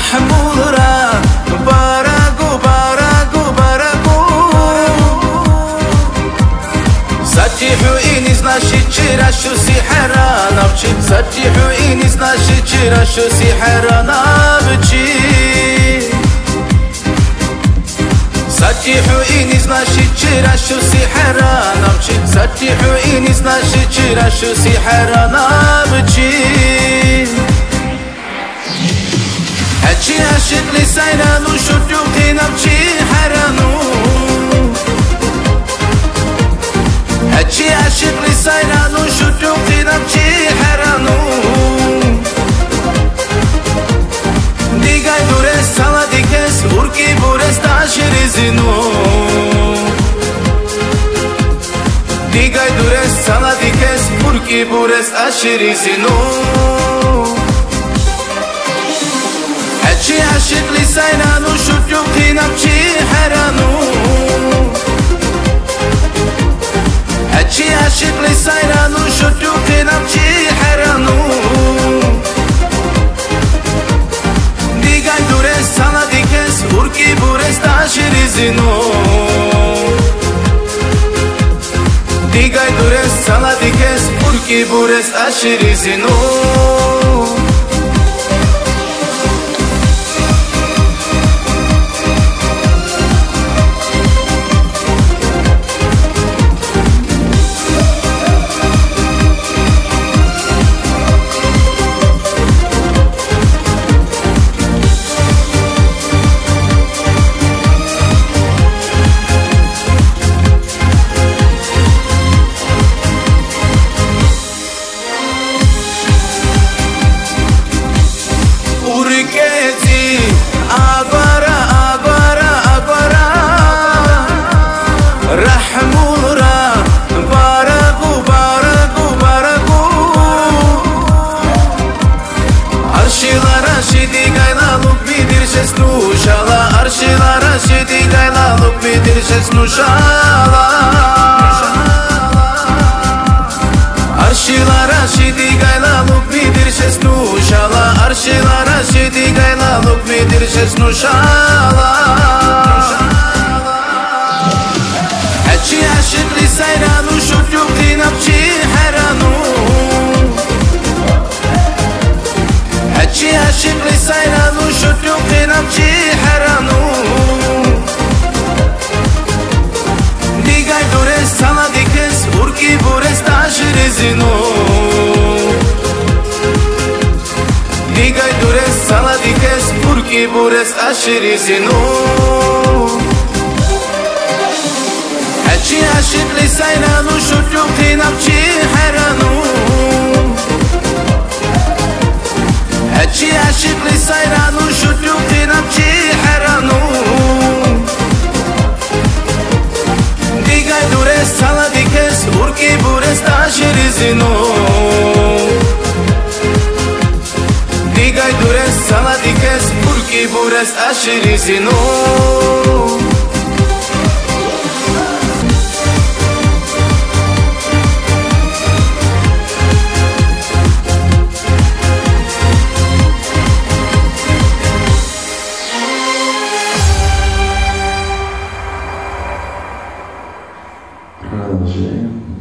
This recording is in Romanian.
رحمورا Baragu, baragu, baragu Satihу и не значит чирашу сихара навчи Satihу и не значит чирашу сихара навчи Satihу и не значит чирашу сихара навчи Satihу и не значит чирашу сихара навчи هاتشي عاشق لسايرانو شوفي نبشي حرانو هاتشي عاشق لسايرانو شوفي نبشي حرانو ديغاي دورس سالا ديكس وركي بورس تاشري زينو ديغاي دورس سالا ديكس وركي بورس تاشري زينو هاتشي عاشق لسايرانو شوفي نبشي حرانو هاتشي عاشق لسايرانو شوفي نبشي حرانو ديغاي دورس سالا ديكس وركي بورس تاشري زينو ديغاي دورس سالا ديكس وركي بورس تاشري زينو Arşilara şidi gaylalık bidirşes nuşala Arşilara şidi gaylalık bidirşes nuşala Arşilara şidi gaylalık bidirşes nuşala Hacı aşık lisayranu şutyukli napçi heranu Hacı aşık lisayranu şutyukli napçi heranu Digay dures sana dikes urki bures taşırı zinu Digay dures sana dikes urki bures taşırı zinu Hacı aşık lisayranu şutyukli napçi heranu هاتشي عاشق لسايرانو شوفي نبشي حرانو ديغاي دورس سالا ديكس وركي بورس تاشري زينو ديغاي دورس سالا ديكس وركي بورس تاشري زينو Продолжаем.